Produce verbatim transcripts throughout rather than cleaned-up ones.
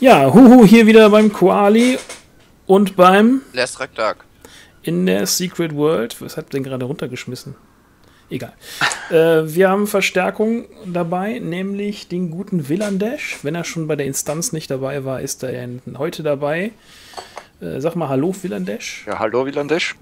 Ja, Huhu hier wieder beim Koali und beim Last Tag. In der Secret World. Was hat denn gerade runtergeschmissen? Egal. äh, wir haben Verstärkung dabei, nämlich den guten Villandash. Wenn er schon bei der Instanz nicht dabei war, ist er heute dabei. Äh, sag mal Hallo, Villandash. Ja, hallo, Villandash.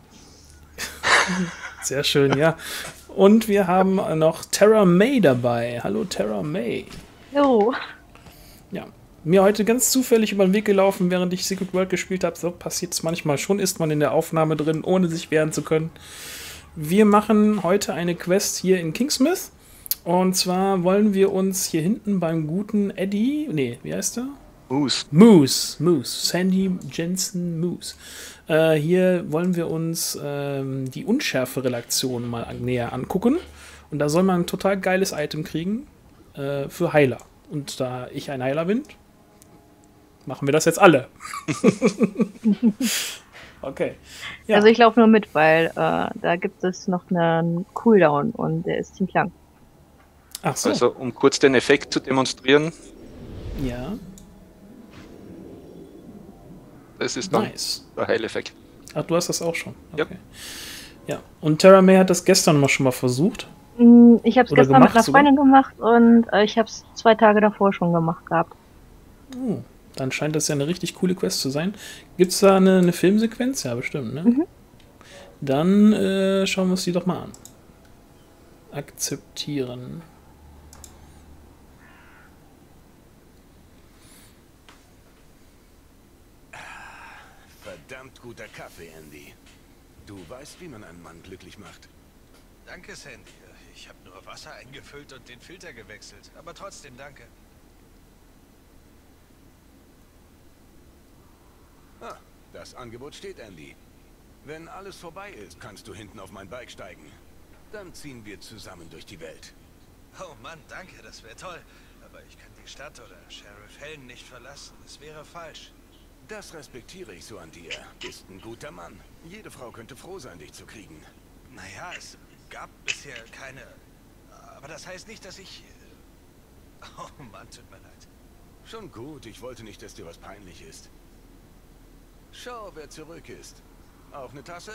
Sehr schön, ja. Und wir haben noch Terra May dabei. Hallo, Terra May. Hallo. Ja. Mir heute ganz zufällig über den Weg gelaufen, während ich Secret World gespielt habe. So passiert es manchmal schon, ist man in der Aufnahme drin, ohne sich wehren zu können. Wir machen heute eine Quest hier in Kingsmith. Und zwar wollen wir uns hier hinten beim guten Eddie, nee, wie heißt er? Moose. Moose, Moose, Sandy Jensen Moose. Äh, hier wollen wir uns ähm, die Unschärfe-Relation mal an, näher angucken. Und da soll man ein total geiles Item kriegen äh, für Heiler. Und da ich ein Heiler bin, machen wir das jetzt alle. Okay. Ja. Also ich laufe nur mit, weil äh, da gibt es noch einen Cooldown und der ist ziemlich lang. Ach so. Also um kurz den Effekt zu demonstrieren. Ja. Das ist dann Nice. der Heileffekt. Ach, du hast das auch schon. Okay. Ja. Ja. Und Terra May hat das gestern mal schon mal versucht. Ich habe es Oder gestern gemacht mit einer sogar? Freundin gemacht und äh, ich habe es zwei Tage davor schon gemacht gehabt. Oh, dann scheint das ja eine richtig coole Quest zu sein. Gibt es da eine, eine Filmsequenz? Ja, bestimmt, ne? Mhm. Dann äh, schauen wir uns die doch mal an. Akzeptieren. Verdammt guter Kaffee, Andy. Du weißt, wie man einen Mann glücklich macht. Danke, Sandy. Ich habe nur Wasser eingefüllt und den Filter gewechselt. Aber trotzdem danke. Ah, das Angebot steht, Andy. Wenn alles vorbei ist, kannst du hinten auf mein Bike steigen. Dann ziehen wir zusammen durch die Welt. Oh Mann, danke, das wäre toll. Aber ich kann die Stadt oder Sheriff Helen nicht verlassen. Es wäre falsch. Das respektiere ich so an dir. Bist ein guter Mann. Jede Frau könnte froh sein, dich zu kriegen. Naja, es gab bisher keine... Aber das heißt nicht, dass ich... Oh Mann, tut mir leid. Schon gut, ich wollte nicht, dass dir was peinlich ist. Schau, wer zurück ist. Auch eine Tasse?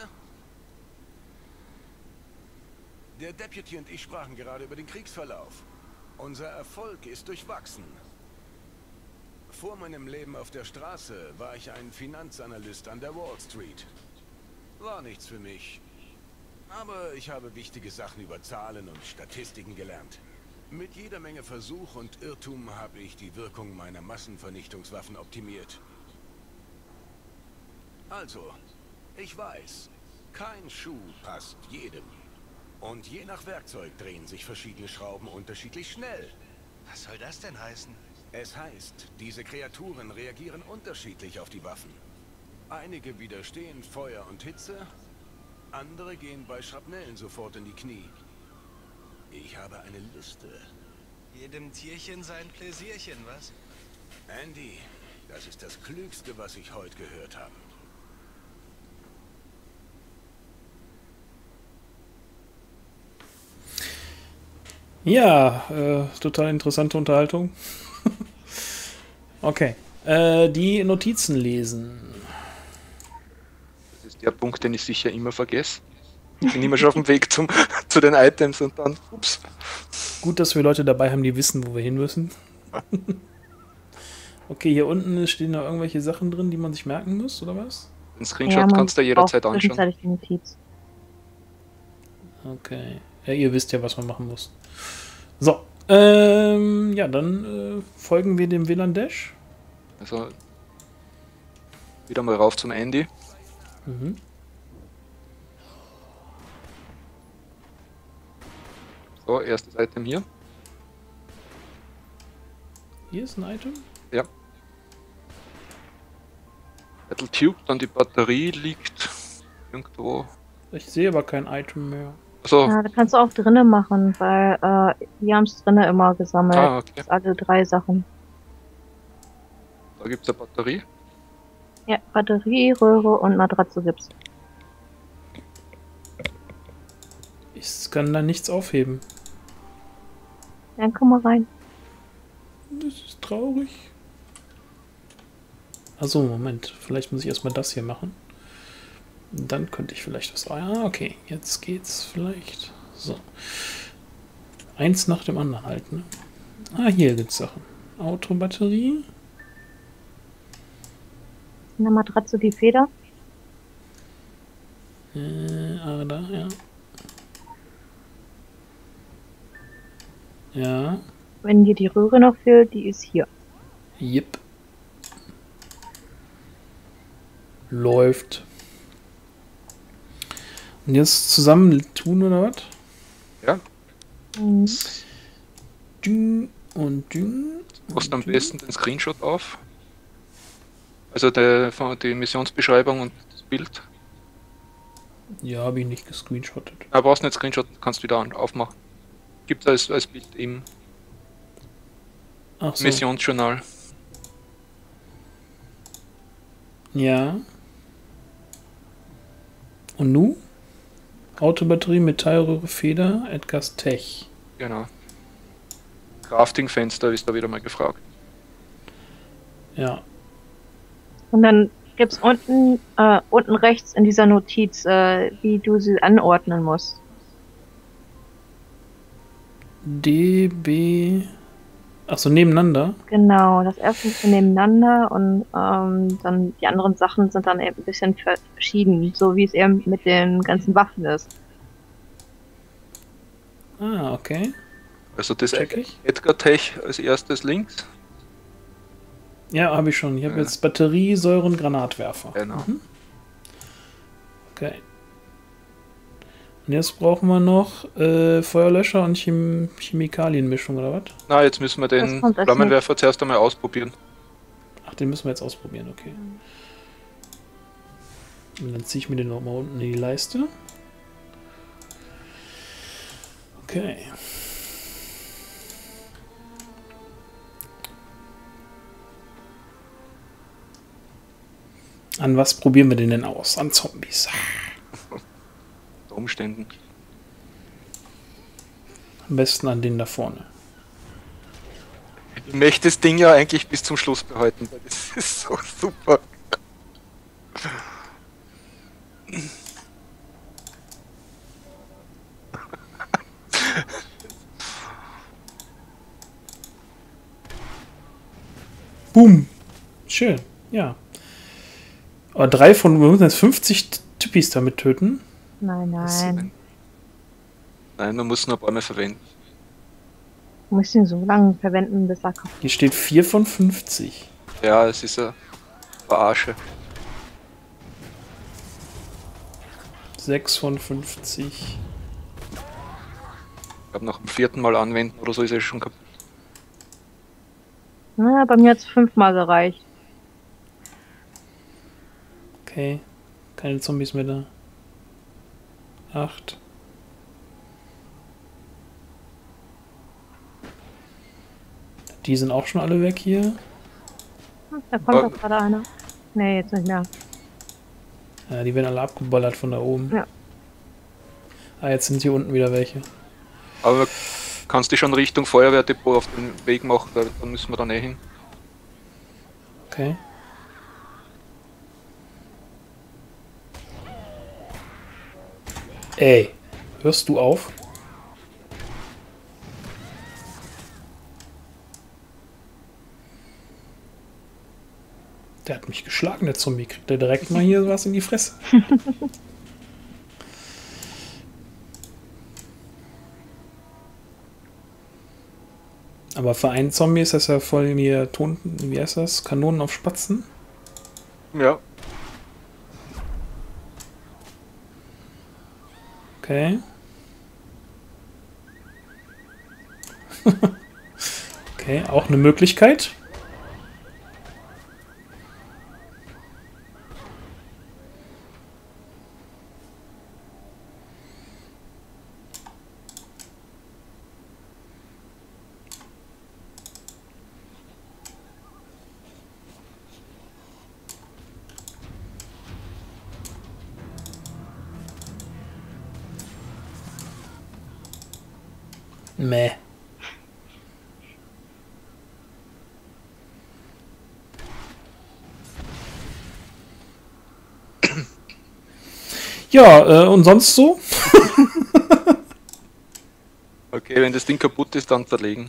Der Deputy und ich sprachen gerade über den Kriegsverlauf. Unser Erfolg ist durchwachsen. Vor meinem Leben auf der Straße war ich ein Finanzanalyst an der Wall Street. War nichts für mich. Aber ich habe wichtige Sachen über Zahlen und Statistiken gelernt. Mit jeder Menge Versuch und Irrtum habe ich die Wirkung meiner Massenvernichtungswaffen optimiert. Also, ich weiß, kein Schuh passt jedem. Und je nach Werkzeug drehen sich verschiedene Schrauben unterschiedlich schnell. Was soll das denn heißen? Es heißt, diese Kreaturen reagieren unterschiedlich auf die Waffen. Einige widerstehen Feuer und Hitze, andere gehen bei Schrapnellen sofort in die Knie. Ich habe eine Liste. Jedem Tierchen sein Pläsierchen, was? Andy, das ist das Klügste, was ich heute gehört habe. Ja, äh, total interessante Unterhaltung. Okay. Äh, die Notizen lesen. Das ist der Punkt, den ich sicher immer vergesse. Ich bin immer schon auf dem Weg zum, zu den Items und dann, ups. Gut, dass wir Leute dabei haben, die wissen, wo wir hin müssen. Okay, hier unten stehen noch irgendwelche Sachen drin, die man sich merken muss, oder was? Den Screenshot kannst du jederzeit anschauen. Zwischenzeitlich die Notiz. Okay. Ja, ihr wisst ja, was man machen muss. So. Ähm, ja, dann äh, folgen wir dem Villandash. Also wieder mal rauf zum Andy. Mhm. So, erstes Item hier. Hier ist ein Item. Ja. Metal Tube, dann die Batterie liegt irgendwo. Ich sehe aber kein Item mehr. Also, Ja, da kannst du auch drinnen machen, weil äh, wir haben es drinnen immer gesammelt. ah, okay. Das alle drei Sachen. Da gibt es eine Batterie. Ja, Batterie, Röhre und Matratze gibt's. Ich kann da nichts aufheben. Dann komm mal rein. Das ist traurig. Also Moment, vielleicht muss ich erstmal das hier machen. Dann könnte ich vielleicht was... Ah, okay, jetzt geht's vielleicht. So. Eins nach dem anderen halt, ne? Ah, hier gibt's Sachen. Autobatterie. In der Matratze die Feder. Äh, ah, da, ja. Ja. Wenn dir die Röhre noch fehlt, die ist hier. Jep. Läuft. Und jetzt zusammen tun oder was? Ja, Mhm. Ding und ding. machst am und ding. besten den Screenshot auf. Also der, von die Missionsbeschreibung und das Bild. Ja, habe ich nicht gescreenshottet. Aber brauchst nicht Screenshot, kannst wieder an, aufmachen. Gibt als, als Bild im Ach so. Missionsjournal. Ja. Und nu? Autobatterie, Metallröhre, Feder, Edgar's Tech. Genau. Crafting-Fenster ist da wieder mal gefragt. Ja. Und dann gibt's unten, äh, unten rechts in dieser Notiz, äh, wie du sie anordnen musst. D, B. Achso, nebeneinander. Genau, das erste ist nebeneinander und ähm, dann die anderen Sachen sind dann eben ein bisschen verschieden, so wie es eben mit den ganzen Waffen ist. Ah, okay. Also das Check ich. Edgar Tech als erstes links. Ja, habe ich schon. Ich habe Ja. jetzt Batterie, Säuren, Granatwerfer. Genau. Mhm. Okay. Und jetzt brauchen wir noch äh, Feuerlöscher und Chem Chemikalienmischung, oder was? Na, jetzt müssen wir Das den kommt als Flammenwerfer zuerst einmal ausprobieren. Ach, den müssen wir jetzt ausprobieren, okay. Und dann ziehe ich mir den noch mal unten in die Leiste. Okay. An was probieren wir den denn aus? An Zombies. Unter Umständen. Am besten an den da vorne. Ich möchte das Ding ja eigentlich bis zum Schluss behalten, weil das ist so super. Boom. Schön, ja. Aber drei von, wir müssen jetzt fünfzig Typis damit töten. Nein, nein. Nein, man muss nur ein paar mehr verwenden. Du musst ihn so lange verwenden, bis er kaputt Hier steht vier von fünfzig. Ja, es ist eine Verarsche. sechs von fünfzig. Ich glaube, nach dem vierten Mal anwenden oder so ist er schon kaputt. Na, bei mir hat es fünfmal gereicht. Okay. Keine Zombies mehr da. acht. Die sind auch schon alle weg hier. Hm, Da kommt Aber- doch gerade einer. Nee, jetzt nicht mehr. Ja, die werden alle abgeballert von da oben. Ja. Ah, jetzt sind hier unten wieder welche. Aber kannst du schon Richtung Feuerwehrdepot auf den Weg machen, da- dann müssen wir da eh hin. Okay. Ey, hörst du auf? Der hat mich geschlagen, der Zombie. Kriegt der direkt mal hier was in die Fresse. Aber für einen Zombie ist das ja voll mir Ton, wie heißt das? Kanonen auf Spatzen. Ja, Okay. Okay, auch eine Möglichkeit. Meh. Ja, äh, und sonst so? Okay, wenn das Ding kaputt ist, dann zerlegen.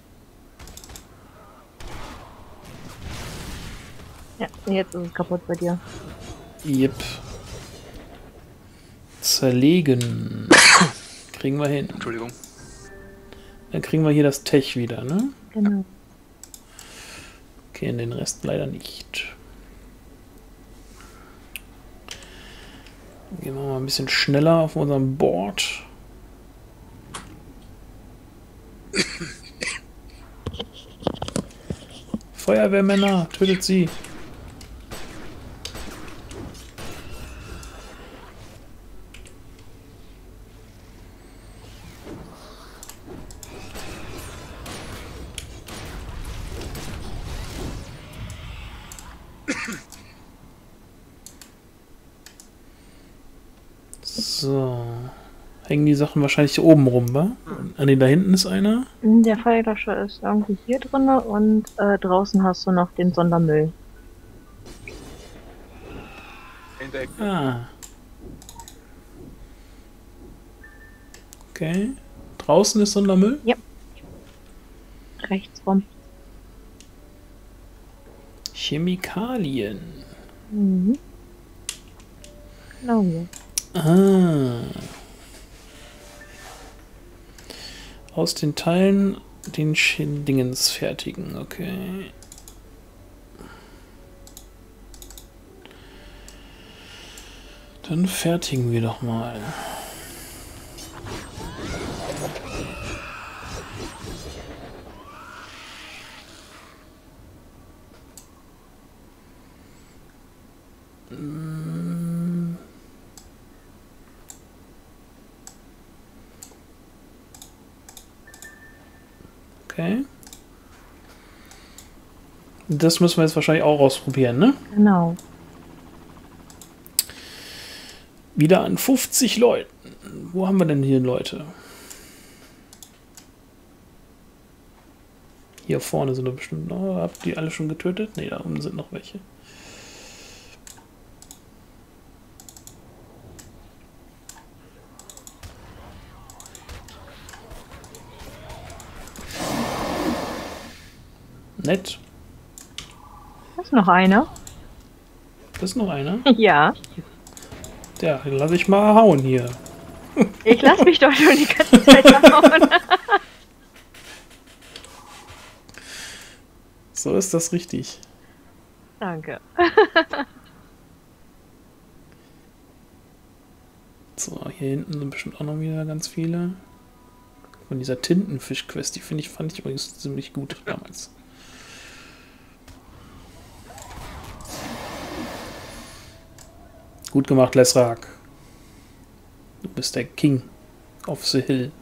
Ja, jetzt ist es kaputt bei dir. Yep. Zerlegen. Kriegen wir hin. Entschuldigung. Dann kriegen wir hier das Tech wieder, ne? Genau. Okay, in den Rest leider nicht. Gehen wir mal ein bisschen schneller auf unserem Board. Feuerwehrmänner, tötet sie. So. Hängen die Sachen wahrscheinlich hier oben rum, wa? Ah ne, da hinten ist einer. Der Feuerlöscher ist irgendwie hier drin und äh, draußen hast du noch den Sondermüll. In der Ecke. Ah. Okay. Draußen ist Sondermüll? Rechts rum. Chemikalien. Mhm. Genau hier. Ah. Aus den Teilen den Sch- Dingens fertigen, okay. Dann fertigen wir doch mal. Mm. Okay. Das müssen wir jetzt wahrscheinlich auch ausprobieren, ne? Genau. Wieder an fünfzig Leuten. Wo haben wir denn hier Leute? Hier vorne sind doch bestimmt noch. Habt ihr alle schon getötet? Ne, da unten sind noch welche. Nett. Da ist noch einer. Das ist noch einer. Ja. Ja, den lass ich mal hauen hier. Ich lass mich doch schon die ganze Zeit hauen. So ist das richtig. Danke. So, hier hinten sind bestimmt auch noch wieder ganz viele. Von dieser Tintenfisch-Quest, die finde ich, fand ich übrigens ziemlich gut damals. Gut gemacht, Lesrak. Du bist der King of the Hill.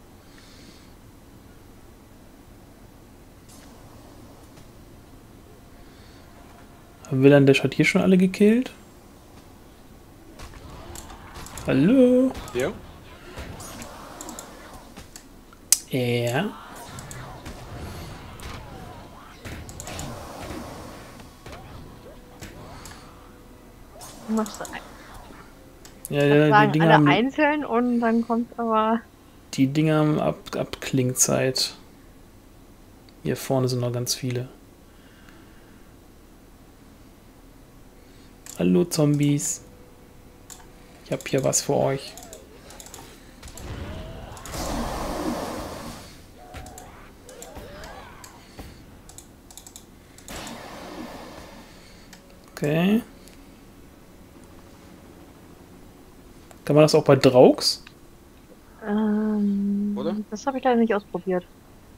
Haben wir dann der hat hier schon alle gekillt? Hallo? Ja. Ja. Du machst ein- Ja, das ja, die sagen Dinger alle haben, einzeln und dann kommt aber... die Dinger haben Ab Abklingzeit. Hier vorne sind noch ganz viele. Hallo Zombies. Ich hab hier was für euch. Okay. Kann man das auch bei Draugs? Ähm, Oder? Das habe ich leider nicht ausprobiert.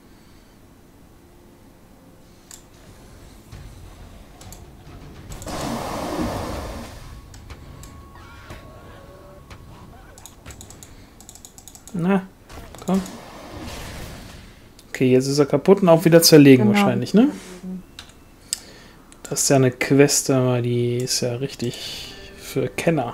Na, komm. Okay, jetzt ist er kaputt und auch wieder zerlegen Genau. wahrscheinlich, ne? Das ist ja eine Quest, aber die ist ja richtig für Kenner.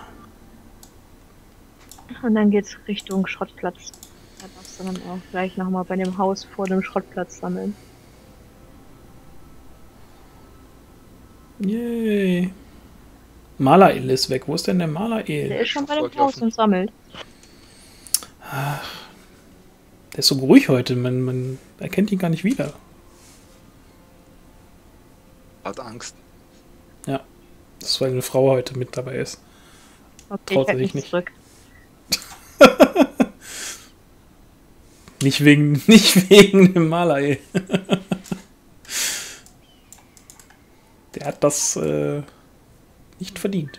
Und dann geht's Richtung Schrottplatz. Da darfst du dann auch gleich nochmal bei dem Haus vor dem Schrottplatz sammeln. Yay. Malael ist weg. Wo ist denn der Der Malael? ist schon bei dem Haus Fortlaufen. und sammelt. Der ist so ruhig heute. Man, man erkennt ihn gar nicht wieder. Hat Angst. Ja. Das ist, weil eine Frau heute mit dabei ist. Okay, Traut ich er halte sich mich nicht. zurück. Nicht wegen, nicht wegen dem Malael. Der hat das äh, nicht verdient.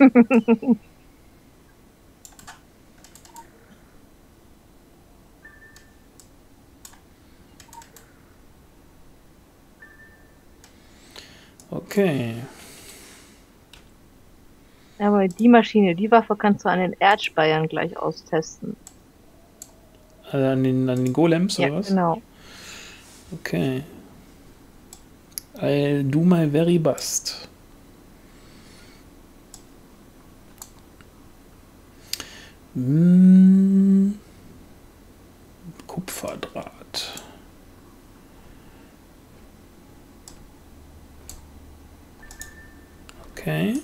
Okay. Aber die Maschine, die Waffe kannst du an den Erdspeiern gleich austesten. Also an den, an den Golems Ja, oder was? genau. Okay. I'll do my very best. Hm. Kupferdraht. Okay.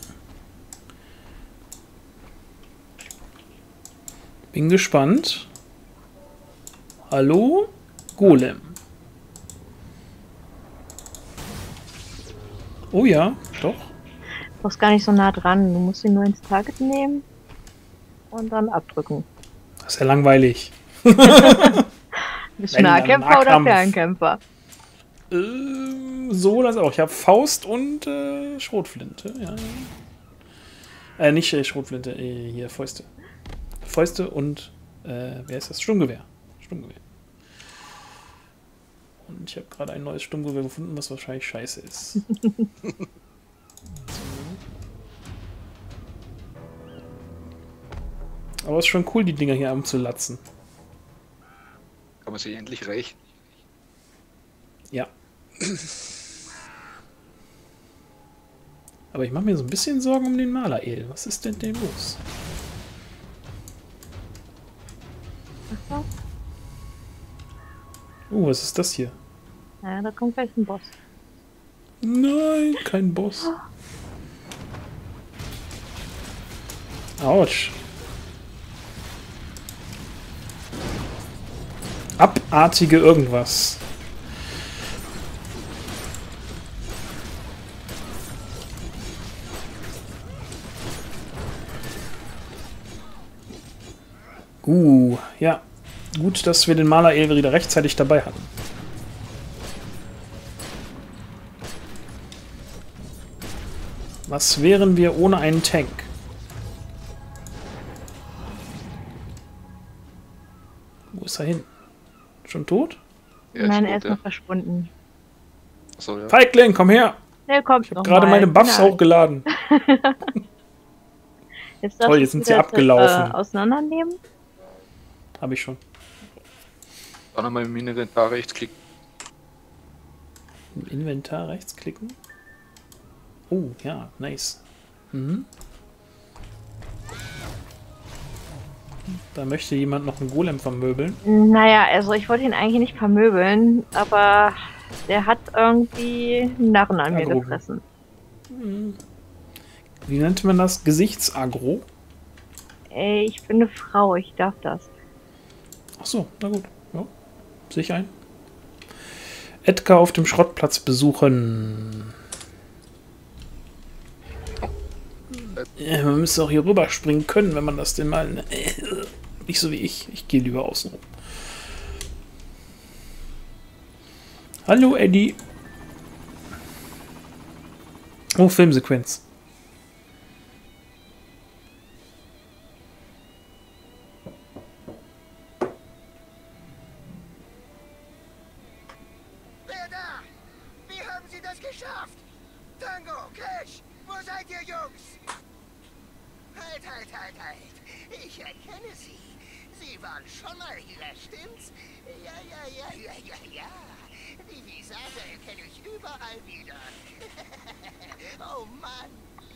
Bin gespannt. Hallo? Golem. Oh ja, doch. Du brauchst gar nicht so nah dran. Du musst ihn nur ins Target nehmen und dann abdrücken. Das ist ja langweilig. Bist du Wenn dann Nahkämpfer oder Nahkampf. Fernkämpfer? Äh, so oder so. Ich habe Faust und äh, Schrotflinte. Ja, ja. Äh, nicht äh, Schrotflinte, äh, hier Fäuste. Fäuste und, äh, wer ist das? Sturmgewehr. Sturmgewehr. Und ich habe gerade ein neues Sturmgewehr gefunden, was wahrscheinlich scheiße ist. Aber es ist schon cool, die Dinger hier anzulatzen. Kann man sich endlich rächen. Ja. Aber ich mache mir so ein bisschen Sorgen um den Malael. Was ist denn dem los? Ach so. Oh, was ist das hier? Ja, da kommt gleich ein Boss. Nein, kein Boss. Autsch. Abartige irgendwas. Uh, ja. Gut, dass wir den Malael wieder rechtzeitig dabei hatten. Was wären wir ohne einen Tank? Wo ist er hin? Schon tot? Ja, Nein, ist er gut, ist noch verschwunden. ja. So, ja. Feigling, komm her! Der kommt Ich habe noch gerade mal. meine Buffs Nein. hochgeladen. Jetzt Toll, darfst jetzt du sind sie das, abgelaufen. Äh, auseinandernehmen. Habe ich schon. Dann einmal im Inventar rechts klicken. Im Inventar rechtsklicken. Oh, ja, nice. Mhm. Da möchte jemand noch einen Golem vermöbeln. Naja, also ich wollte ihn eigentlich nicht vermöbeln, aber der hat irgendwie einen Narren an mir Agro. gefressen. Wie nennt man das? Gesichtsagro? Ey, ich bin eine Frau, ich darf das. Ach so, na gut. Ja, sehe ich ein. Edgar auf dem Schrottplatz besuchen. Ja, man müsste auch hier rüberspringen können, wenn man das denn mal... Äh, nicht so wie ich. Ich gehe lieber außen rum. Hallo, Eddie. Oh, Filmsequenz. Wer da? Wie haben Sie das geschafft? Tango, Cash, wo seid ihr, Jungs? Halt, halt, halt, halt. Ich erkenne Sie. Sie waren schon mal hier, stimmt's? Ja, ja, ja, ja, ja, ja. Die Visage erkenne ich überall wieder. Oh Mann.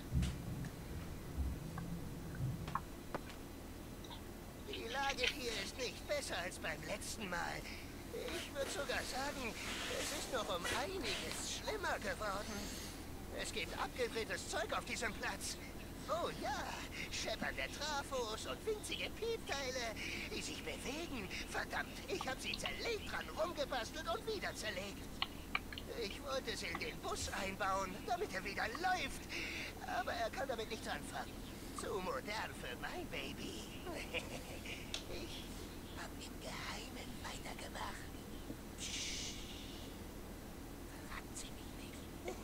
Die Lage hier ist nicht besser als beim letzten Mal. Ich würde sogar sagen, es ist noch um einiges schlimmer geworden. Es gibt abgedrehtes Zeug auf diesem Platz. Oh ja, scheppernde Trafos und winzige Piepteile, die sich bewegen. Verdammt, ich habe sie zerlegt, dran rumgebastelt und wieder zerlegt. Ich wollte sie in den Bus einbauen, damit er wieder läuft. Aber er kann damit nichts anfangen. Zu modern für mein Baby. Ich hab im Geheimen weitergemacht. Psst. Verraten Sie mich nicht.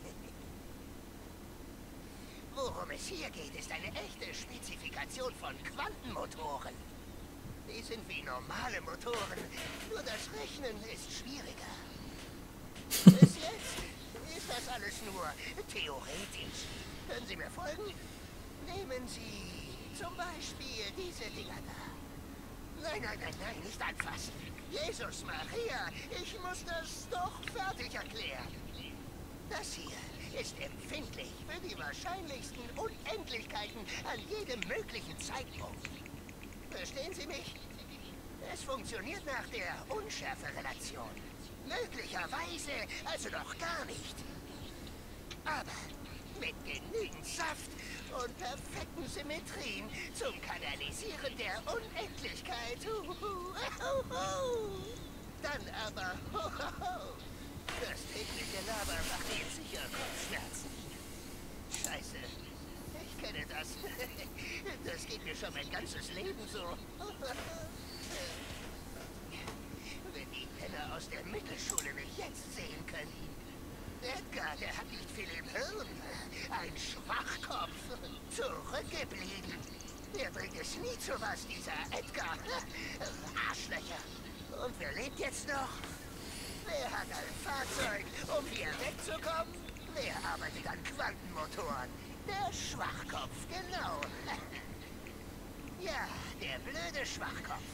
Worum es hier geht, ist eine echte Spezifikation von Quantenmotoren. Die sind wie normale Motoren, nur das Rechnen ist schwieriger. Bis jetzt ist das alles nur theoretisch. Können Sie mir folgen? Nehmen Sie zum Beispiel diese Dinger da. Nein, nein, nein, nein, nicht anfassen. Jesus Maria, ich muss das doch fertig erklären. Das hier ist empfindlich für die wahrscheinlichsten Unendlichkeiten an jedem möglichen Zeitpunkt. Verstehen Sie mich? Es funktioniert nach der Unschärferelation. Möglicherweise also noch gar nicht. Aber mit genügend Saft und perfekten Symmetrien zum Kanalisieren der Unendlichkeit. Dann aber das tägliche Laber macht Ihnen sicher Kopfschmerzen. Scheiße. Ich kenne das. Das geht mir schon mein ganzes Leben so. Wenn die Penner aus der Mittelschule mich jetzt sehen könnten. Edgar, der hat nicht viel im Hirn. Ein Schwachkopf. Zurückgeblieben. Der bringt es nie zu was, dieser Edgar. Arschlöcher. Und wer lebt jetzt noch? Wer hat ein Fahrzeug, um hier wegzukommen? Wer arbeitet an Quantenmotoren? Der Schwachkopf, genau. Ja, der blöde Schwachkopf.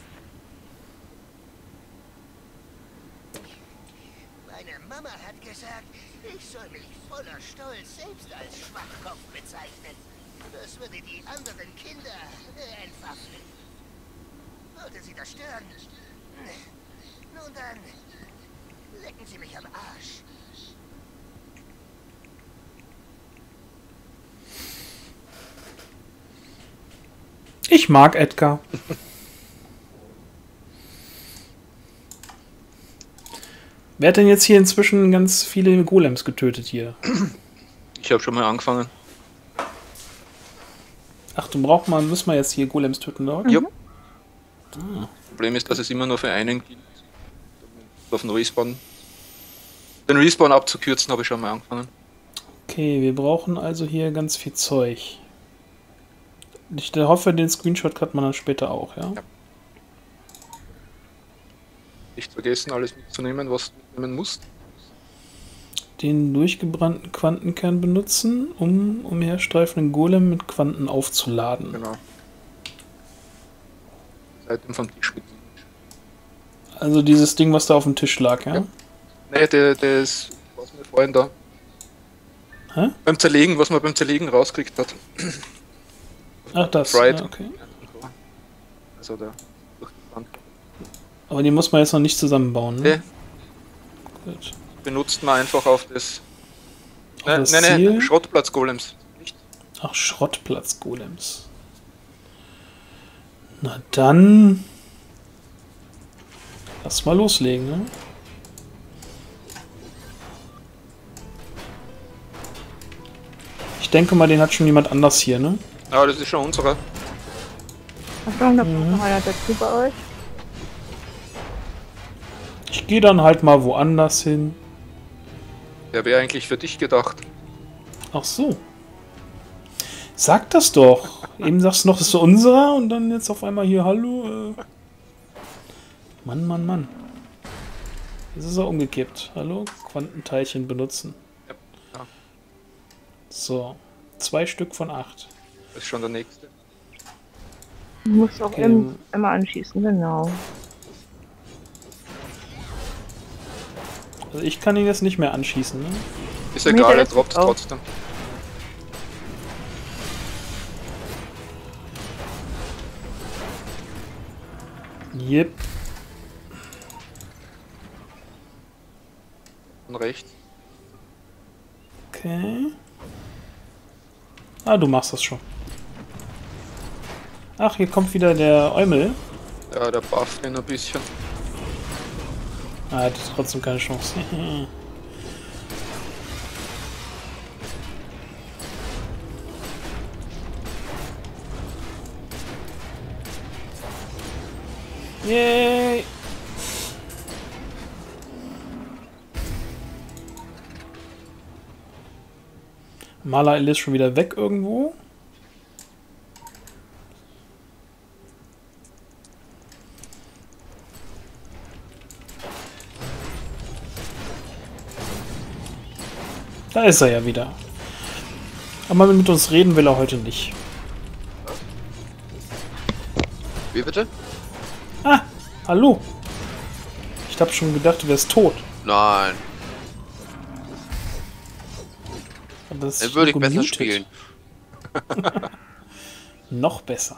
Meine Mama hat gesagt, ich soll mich voller Stolz selbst als Schwachkopf bezeichnen. Das würde die anderen Kinder äh, entwaffnen. Wollte sie das stören? Nun dann, lecken Sie mich am Arsch. Ich mag Edgar. Wer hat denn jetzt hier inzwischen ganz viele Golems getötet hier? Ich habe schon mal angefangen. Ach, du brauchst mal, müssen wir jetzt hier Golems töten dort? Ja. Ah. Problem ist, dass es immer nur für einen gibt. Auf den Respawn. Den Respawn abzukürzen, habe ich schon mal angefangen. Okay, wir brauchen also hier ganz viel Zeug. Ich hoffe, den Screenshot hat man dann später auch, ja? Ja. Nicht vergessen, alles mitzunehmen, was du nehmen musst. Den durchgebrannten Quantenkern benutzen, um umherstreifenden Golem mit Quanten aufzuladen. Genau. Seitdem vom Tisch bedienen. Also dieses Ding, was da auf dem Tisch lag, ja? Ja. Ne, der, der ist, was wir vorhin da. Hä? Beim Zerlegen, was man beim Zerlegen rausgekriegt hat. Ach, das, Fried. ja, okay. Also der durchgebrannt. Aber die muss man jetzt noch nicht zusammenbauen, ne? Ne, Gut. benutzt man einfach auf das. Auf Ne, das ne, Ziel? ne, Schrottplatz-Golems. Nicht? Ach, Schrottplatz-Golems. Na dann... Lass mal loslegen, ne? Ich denke mal, den hat schon jemand anders hier, ne? Ja, das ist schon unserer. Achtung, da kommt noch einer dazu bei euch. Ich gehe dann halt mal woanders hin. Der wäre eigentlich für dich gedacht. Ach so. Sag das doch. Eben sagst du noch, das ist unserer und dann jetzt auf einmal hier, hallo. Äh. Mann, Mann, Mann. Jetzt ist er umgekippt. Hallo? Quantenteilchen benutzen. Ja. Ja. So. Zwei Stück von acht. Das ist schon der nächste. Du musst auch Okay. im, immer anschießen, genau. Also ich kann ihn jetzt nicht mehr anschießen, ne? Ist Nee, egal, der er ist droppt auch. trotzdem. Yep. Von rechts. Okay. Ah, du machst das schon. Ach, hier kommt wieder der Eumel. Ja, der bufft ihn ein bisschen. Ah, er hat trotzdem keine Chance. Yay! Malael ist schon wieder weg irgendwo. Da ist er ja wieder. Aber mit uns reden will er heute nicht. Wie bitte? Ah, hallo. Ich hab schon gedacht, du wärst tot. Nein. Aber das Dann ist würde ich besser gemutet. spielen. Noch besser.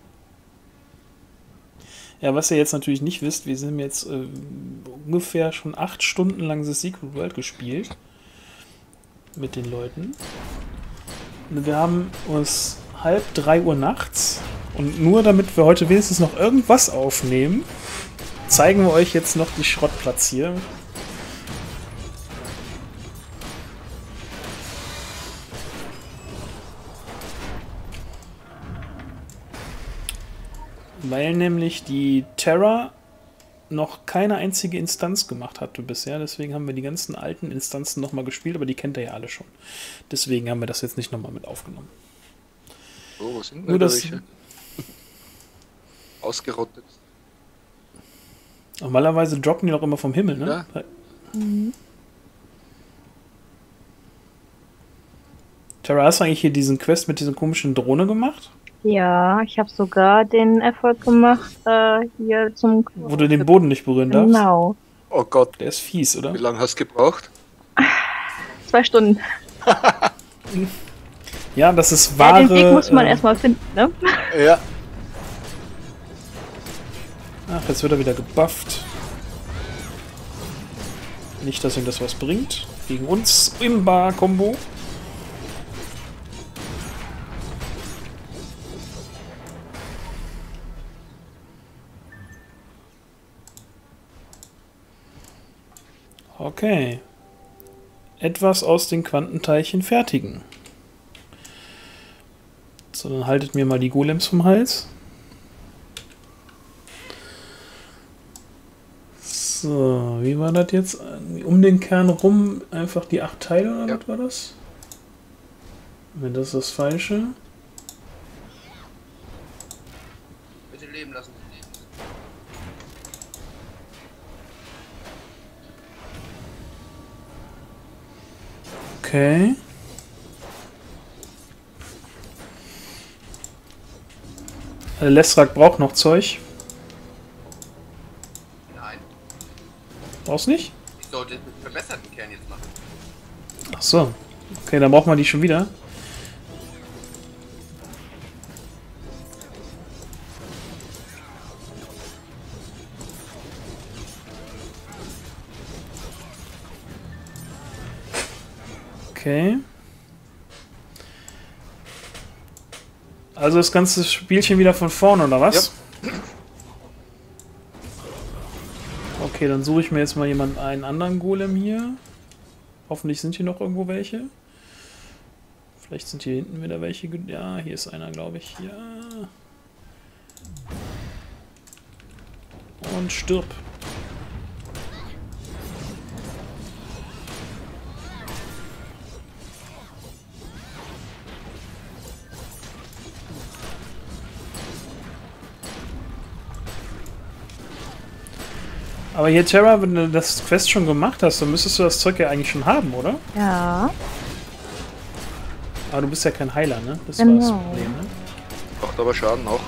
Ja, was ihr jetzt natürlich nicht wisst, wir sind jetzt äh, ungefähr schon acht Stunden lang The Secret World gespielt. Mit den Leuten. Und wir haben uns halb drei Uhr nachts und nur damit wir heute wenigstens noch irgendwas aufnehmen, zeigen wir euch jetzt noch die Schrottplatz hier. Weil nämlich die Terra noch keine einzige Instanz gemacht hatte bisher. Deswegen haben wir die ganzen alten Instanzen nochmal gespielt, aber die kennt ihr ja alle schon. Deswegen haben wir das jetzt nicht nochmal mit aufgenommen. Oh, was sind denn Nur da das, welche? Ausgerottet. normalerweise droppen die doch immer vom Himmel, ne? Ja. Mhm. Terra, hast du eigentlich hier diesen Quest mit dieser komischen Drohne gemacht? Ja, ich habe sogar den Erfolg gemacht, äh, hier zum... Wo du den Boden nicht berühren darfst? Genau. Oh Gott, Der ist fies, oder? wie lange hast du gebraucht? Zwei Stunden. Ja, das ist Ja, wahre... den Weg muss man äh, erstmal finden, ne? Ja. Ach, jetzt wird er wieder gebufft. Nicht, dass ihm das was bringt. Gegen uns im Bar-Kombo. Okay. Etwas aus den Quantenteilchen fertigen. So, dann haltet mir mal die Golems vom Hals. So, wie war das jetzt? Um den Kern rum einfach die acht Teile, oder Ja. was war das? Wenn das ist das Falsche. Bitte leben lassen. Okay. Äh, Lestrak braucht noch Zeug. Nein, Brauchst nicht? ich sollte den verbesserten Kern jetzt machen. Ach so. Okay, dann braucht man die schon wieder. Okay. Also das ganze Spielchen wieder von vorne, oder was? Okay, dann suche ich mir jetzt mal jemanden, einen anderen Golem hier. Hoffentlich sind hier noch irgendwo welche. Vielleicht sind hier hinten wieder welche. ge- Ja, hier ist einer, glaube ich. Ja. Und stirb. Aber hier, Terra, wenn du das Quest schon gemacht hast, dann müsstest du das Zeug ja eigentlich schon haben, oder? Ja. Aber du bist ja kein Heiler, ne? Das war das Genau. Problem, ne? Macht aber Schaden auch.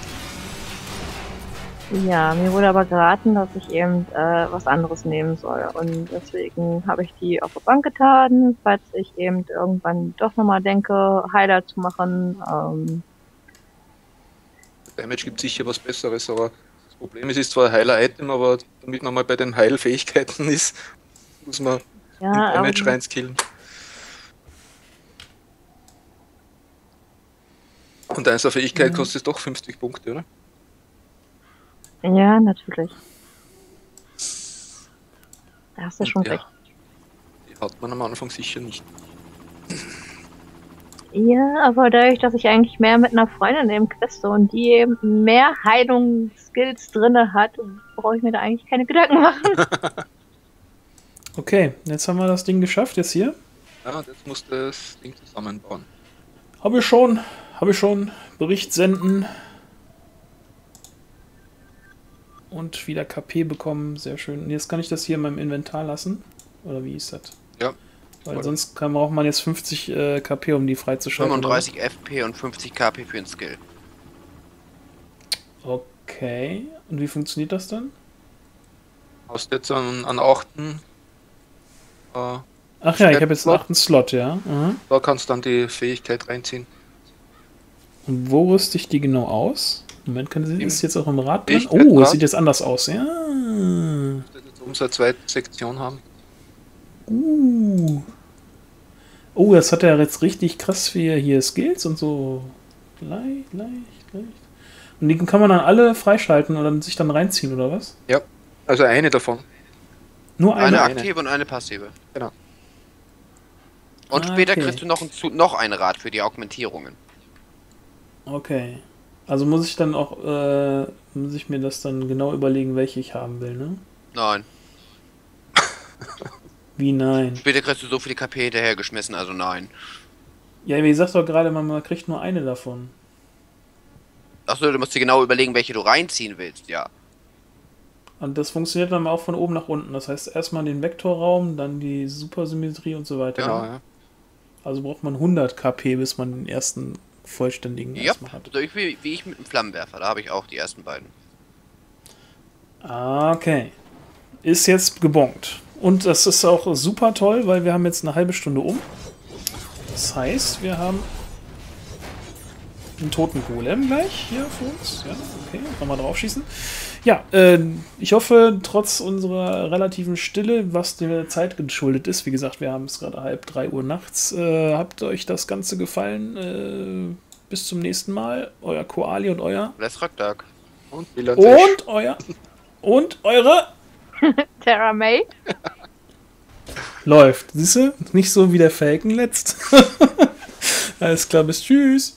Ja, mir wurde aber geraten, dass ich eben äh, was anderes nehmen soll. Und deswegen habe ich die auf die Bank getan, falls ich eben irgendwann doch nochmal denke, Heiler zu machen. Ähm, Damage gibt sicher was Besseres, aber das Problem ist, es ist zwar ein Heiler-Item, aber damit man mal bei den Heilfähigkeiten ist, muss man ja, den Damage aber- reinskillen. Und eins der Fähigkeit Mhm. kostet doch fünfzig Punkte, oder? Ja, natürlich. Da hast du Und schon ja, recht. die hat man am Anfang sicher nicht. Ja, aber dadurch, dass ich eigentlich mehr mit einer Freundin eben queste und die eben mehr Heilungsskills drinne hat, brauche ich mir da eigentlich keine Gedanken machen. Okay, jetzt haben wir das Ding geschafft, jetzt hier. Ja, jetzt musst du das Ding zusammenbauen. Habe ich schon, habe ich schon. Bericht senden. Und wieder K P bekommen, sehr schön. Und jetzt kann ich das hier in meinem Inventar lassen. Oder wie ist das? Ja. Weil Voll. sonst kann, braucht man jetzt fünfzig äh, K P, um die freizuschalten. fünfunddreißig F P und fünfzig K P für den Skill. Oder? Okay. Und wie funktioniert das dann? Hast jetzt an, an achten. Äh, Ach ja, ich habe jetzt einen Slot. achten Slot, ja. Mhm. da kannst du dann die Fähigkeit reinziehen. Und wo rüste ich die genau aus? Moment, kann sie Im ist jetzt auch im Rad drin? Fähigkeit- Oh, es Rad. sieht jetzt anders aus. Ja. Du jetzt oben so eine zweite Sektion haben. Uh. Oh, das hat er jetzt richtig krass für hier Skills und so. Leicht, leicht, leicht. Und die kann man dann alle freischalten oder sich dann reinziehen, oder was? Ja, also eine davon. Nur eine? Eine eine. aktive und eine passive. Genau. Und Ah, später okay. kriegst du noch ein, Zu- noch ein Rad für die Augmentierungen. Okay. Also muss ich dann auch, äh, muss ich mir das dann genau überlegen, welche ich haben will, ne? Nein. Wie nein? Später kriegst du so viele K P hinterhergeschmissen, also nein. Ja, wie gesagt doch gerade, man, man kriegt nur eine davon. Achso, du musst dir genau überlegen, welche du reinziehen willst, ja. Und das funktioniert dann auch von oben nach unten. Das heißt erstmal den Vektorraum, dann die Supersymmetrie und so weiter. Genau, ja. Also braucht man hundert K P, bis man den ersten vollständigen Ja, erstmal hat. so ich, wie, wie ich mit dem Flammenwerfer, da habe ich auch die ersten beiden. Okay. Ist jetzt gebongt. Und das ist auch super toll, weil wir haben jetzt eine halbe Stunde um. Das heißt, wir haben einen toten Golem gleich hier für uns. Ja, okay, nochmal drauf schießen. Ja, äh, ich hoffe, trotz unserer relativen Stille, was der Zeit geschuldet ist, wie gesagt, wir haben es gerade halb drei Uhr nachts, äh, habt euch das Ganze gefallen. Äh, bis zum nächsten Mal. Euer Koali und euer... Let's Rock Dark. Und Bilanzfisch. Und euer... Und eure... Terra May. Läuft. Siehst du? Nicht so wie der Falcon letzt. Alles klar, bis tschüss.